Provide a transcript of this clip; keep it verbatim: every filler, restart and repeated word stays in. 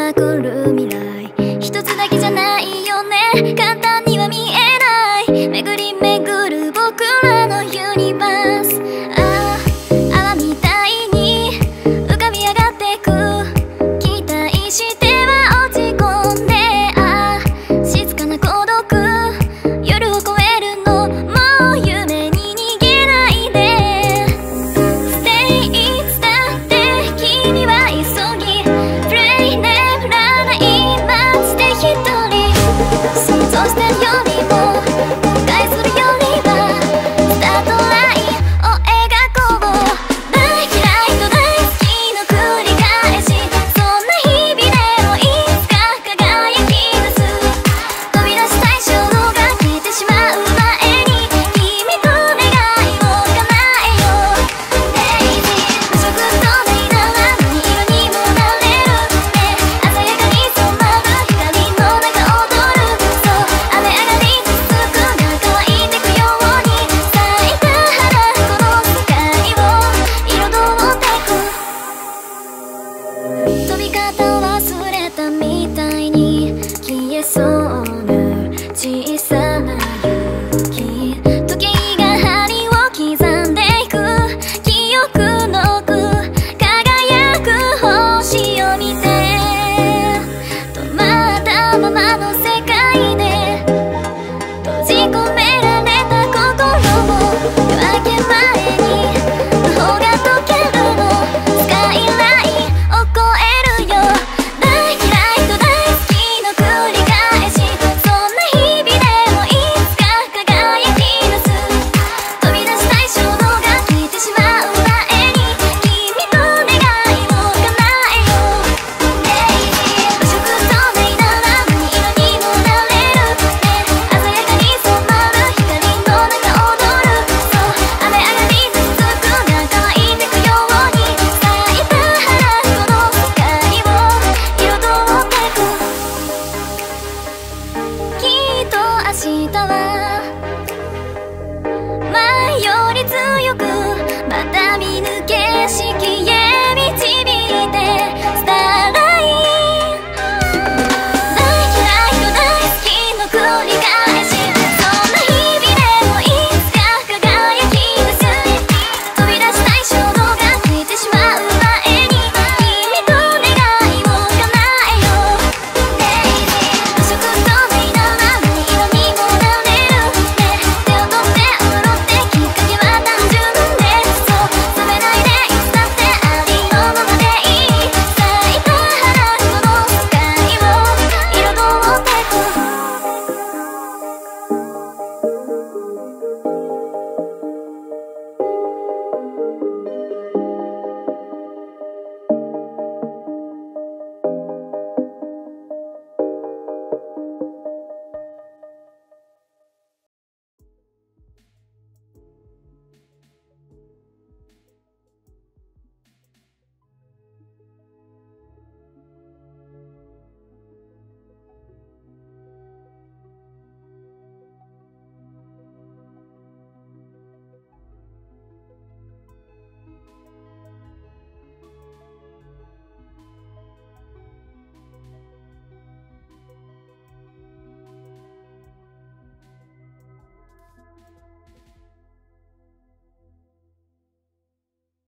が来る未来、一つだけじゃないよね、簡単には見えない。巡り巡る僕らのユニバース、ああ泡みたいに浮かび上がってく、期待しては落ち込んで、ああ静かな孤独、夜を越えるのもう夢に逃げないで。ステイツだって君は急ぎ、プレイ眠らない街で一人、想像してるよりも後悔するよりはスタートラインを描こう。大嫌いと大好きの繰り返し、そんな日々でもいつか輝き出す。飛び出したい衝動が消えてしまう前に君と願いを叶えよう。デイジー無色透明なら何色にもなれるね、鮮やかに染まる光の中踊る。そう雨上がり続くが乾いてくように、咲いた花この世界を彩ってく。飛び方忘れたみたいに消えそう